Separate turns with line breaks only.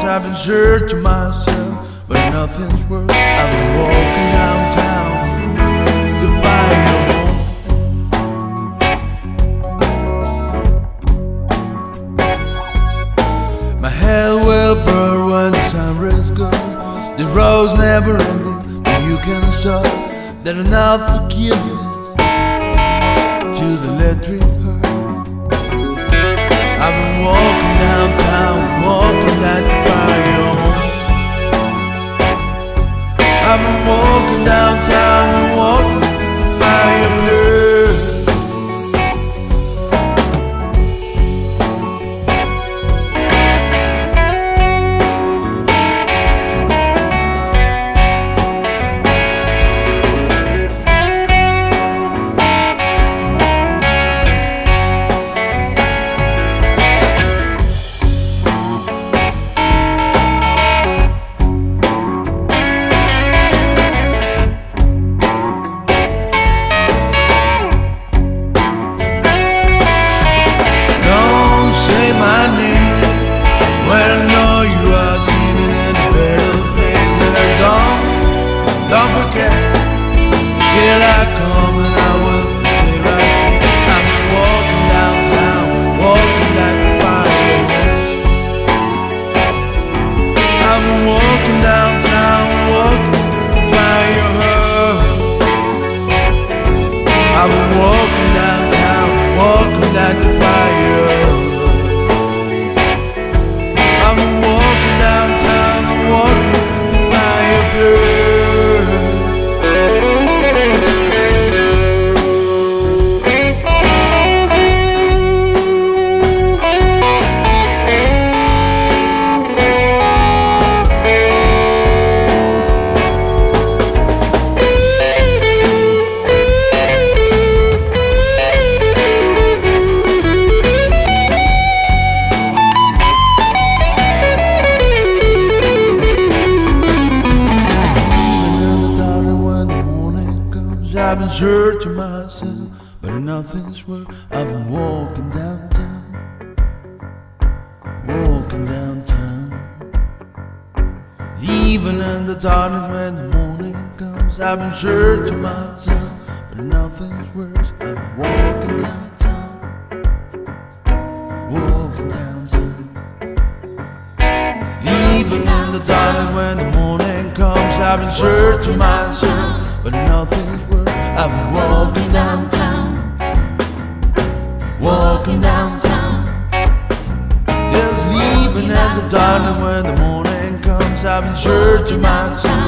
I've been searching myself, but nothing's worked. I've been walking downtown to find your home. My head will burn when the sun rays go. The road's never ending, but you can stop. There's enough forgiveness to the electric hurt. I've been walking downtown, walking like the fire home. I've been walking downtown and walking the fire blue. Don't forget, here I come and I will stay right here. I've been walking downtown, walking like a fire. I've been walking downtown, walking the fire. I've been walking downtown, walking like the fire. I've been walking downtown, walking the fire blue. I've been searching myself, but nothing's worked. I've been walking downtown, walking downtown. Even in the darkness when the morning comes, I've been searching myself, but nothing's worked. I've been walking downtown, walking downtown. Even in the darkness when the morning comes, I've been searching myself, but nothing's worked. I've been walking downtown, walking downtown. Yes, even at the darkness when the morning comes, I've been searching myself.